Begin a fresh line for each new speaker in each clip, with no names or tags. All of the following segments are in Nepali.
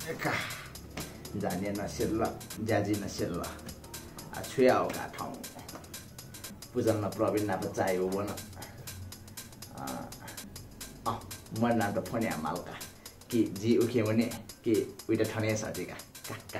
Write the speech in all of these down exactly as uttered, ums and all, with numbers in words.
का जाने नसिल्ल ज्याजी नसिल्ल आ छुयाओ का ठाउँ पुजल न प्रवीण ना त चाहियो वन अ मन ना त फोन या मालका कि जी उखे भने कि उइटा ठने सजिका का का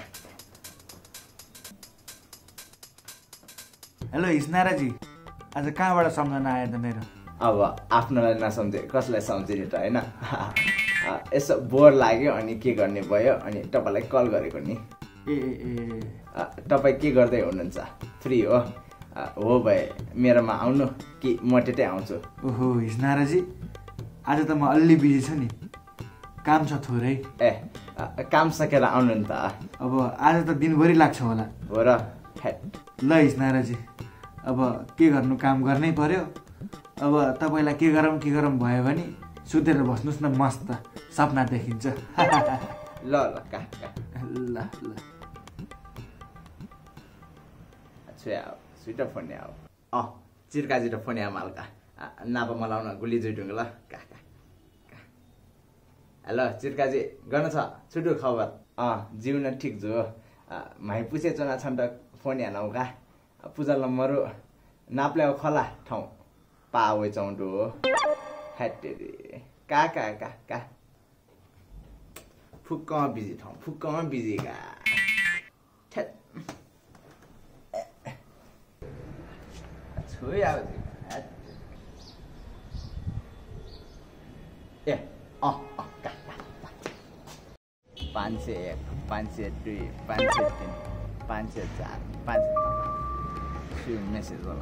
हेलो हिस्नाराजी आज कहाँबाट सम्झना आयो त मेरो
अब आफ्नोलाई नसम्झे कसलाई सम्झिने त हैन यसो बोर लाग्यो अनि के गर्ने भयो अनि तपाईलाई कल गरेको नि
ए ए
तपाई के गर्दै हुनुहुन्छ फ्री हो हो भए मेरोमा आउनु कि म त्यतै आउँछु
ओहो हिस्नाराजी आज त म अलि बिजी छु नि काम छ थोरै
ए काम सकेर आउनु नि त
अब आज त दिनभरि लाग्छ होला
हो र
ल हिस्नाराजी अब के गर्नु काम गर्नै पर्यो अब तपाईलाई के गरौँ के गरौँ भयो भने सुतेर बस्नुस् न मस्त सपना देखिन्छ
ल ल का का
ल ल
छ्या सुइटा फोन आऊ अ चिरकाजी त फोन आ मालका नापा मलाउन गुली जुइडुङ ल का का हेलो चिरकाजी गर्न छ छुटु खबर अ जिउन ठीक छु माइ पुछे चना छन् त फोन या नौ का पूजा लम्मरु नाप्ल्याउ खला ठाउँ पावे चौंडु हो हेटेरी का का का का फुक्क बिजी ठाउँ फुक्क बिजी का ठेट छोइ आउ ए अ अ का पाँच सय एक पाँच सय दुई पाँच सय तीन पाँच सय चार पाँच त्यो मेसेज होला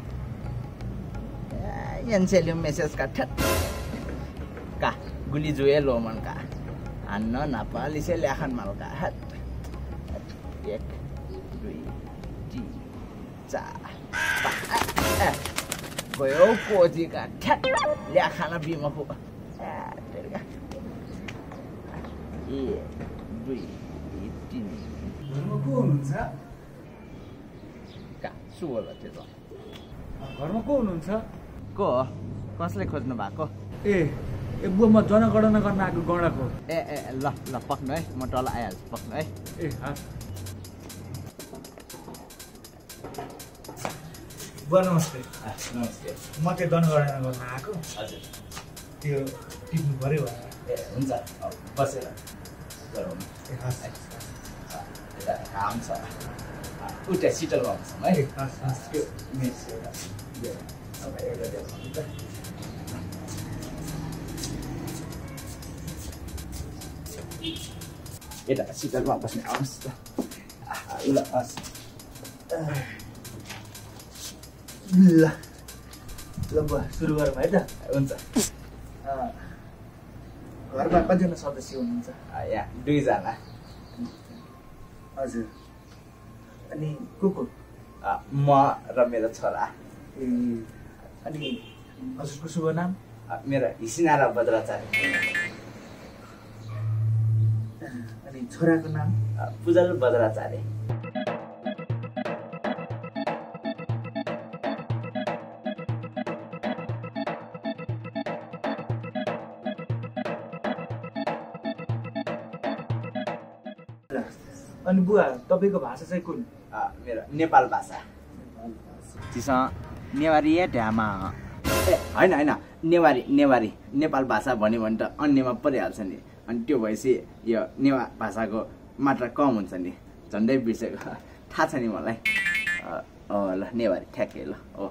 एनसेलियम मेसेज का ठट का गुली जुए लोमन का अन्न नेपाली से लेखन माल का हट एक दुई तीन चार गयो कोजी का ठट लेखन बिमा पो एक दुई तीन
घरमा को हुनुहुन्छ
का सुवला त्यो
घरमा को हुनुहुन्छ
को कसले खोज्नु भएको
ए ए बुवा म जनगणना गर्न आएको गणको
ए ए ल ल पक्नु है म तल आइहाल्छु पक्नु है
ए हस् बुवा नमस्ते
नमस्ते
म त्यो जनगणना गर्न आएको
हजुर
त्यो टिप्नु पर्यो
ए हुन्छ बसेर गरौँ
ए हस्
यता काम छ उता सिटलमा बस्छौँ है
हस् हस्
त्यो मेस एउटा तपाईँ एउटा देखाउनु त यता सिटलमा बस्ने आउनुहोस् त ल हस्
ल ल बुवा सुरु गरौँ है त
हुन्छ
घरमा कतिजना सदस्य हुनुहुन्छ
यहाँ दुईजना
हजुर अनि को को
म र मेरो छोरा
ए अनि हजुरको शुभ नाम
मेरो हिसिनारा बद्राचार्य
अनि छोराको नाम
पुजल बद्राचार्य
अनि बुवा तपाईँको भाषा चाहिँ कुन
मेरो नेपाल भाषा चिसँग नेवारी या ढ्यामा ए होइन होइन नेवारी नेवारी नेपाल भाषा भन्यो भने त अन्यमा परिहाल्छ नि अनि त्यो भएपछि यो नेवा भाषाको मात्रा कम हुन्छ नि झन्डै बिर्सेको थाहा छ नि मलाई ल नेवारी ठ्याक्कै ल हो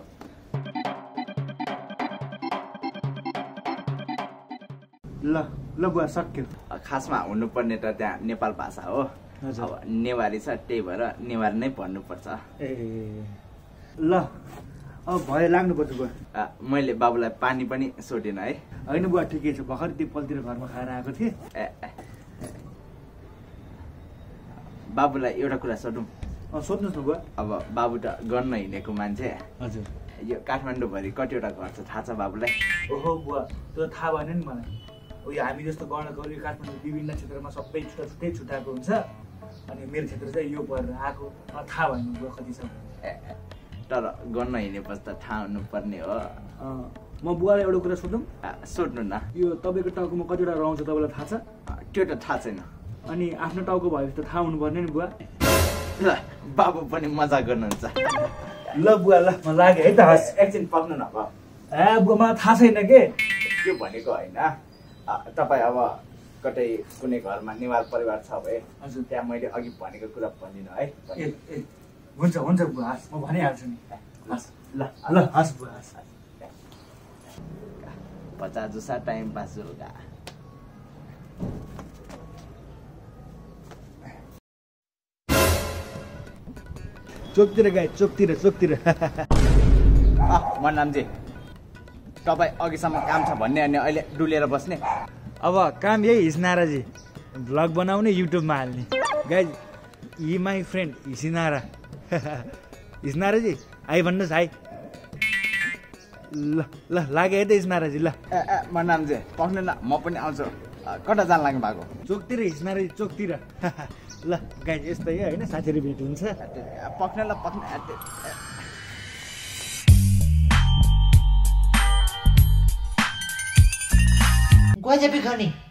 ल ल बुवा सक्यो
खासमा हुनुपर्ने त त्यहाँ नेपाल भाषा हो अब नेवारी छ त्यही भएर नेवारी नै पढ्नुपर्छ
ए ल अब भयो लाग्नुपर्छ बुवा
मैले बाबुलाई पानी पनि सोधेन है
होइन बुवा ठिकै छ भर्खर त्यो पल्तिर घरमा खाएर आएको थिएँ
ए बाबुलाई एउटा कुरा सोधौँ
सोध्नुहोस् न बुवा
अब बाबु त गर्न हिँडेको मान्छे
हजुर
यो काठमाडौँभरि कतिवटा घर छ थाहा छ बाबुलाई
ओहो बुवा त्यो थाहा भएन नि मलाई उयो हामी जस्तो गणको यो काठमाडौँ विभिन्न क्षेत्रमा सबै छुट्टा छुट्टै छुट्टाएको हुन्छ अनि मेरो क्षेत्र चाहिँ यो परेर आएको थाहा भएन बुवा कति छ
तर गर्न हिँडेपछि त थाहा हुनुपर्ने हो
म बुवालाई एउटा कुरा सोधौँ
सोध्नु न
यो तपाईँको टाउकोमा कतिवटा रौँ छ तपाईँलाई थाहा छ
त्यो त थाहा छैन
अनि आफ्नो टाउको भएपछि त थाहा हुनुपर्ने नि बुवा।
ल बाबु पनि मजा गर्नुहुन्छ।
ल बुवा ल म लाग्यो है त हस्
एकछिन पक्नु न अब
ए बुवा मलाई थाहा छैन के
त्यो भनेको होइन तपाईँ अब कतै कुनै घरमा नेवार परिवार छ भए
हजुर
त्यहाँ मैले अघि भनेको कुरा भनिदिनु है।
ए ए हुन्छ हुन्छ बुवा हस् म भनिहाल्छु नि हस्
ल
ल हस् बुवा हस्
पचास जुसा टाइम पास होगा।
चोकतिर गए चोकतिर चोकतिर
म नामजी तपाईँ अघिसम्म काम छ भन्ने अनि अहिले डुलेर बस्ने।
अब काम यही हिस्नाराजी भ्लग बनाउने युट्युबमा हाल्ने गाइज हि माई फ्रेन्ड हिसिनारा हिस्नाराजी आइ भन्नुहोस् हाई ल ल लाग्यो है त हिस्नाराजी ल
ए ए म नामजी पक्नु न म पनि आउँछु। कता जान लाग्नु भएको?
चोकतिर हिस्नाराजी चोकतिर ल गाइज यस्तै हो होइन साथीहरू भेट हुन्छ।
पक्नु ल पक्नु
गजब खाने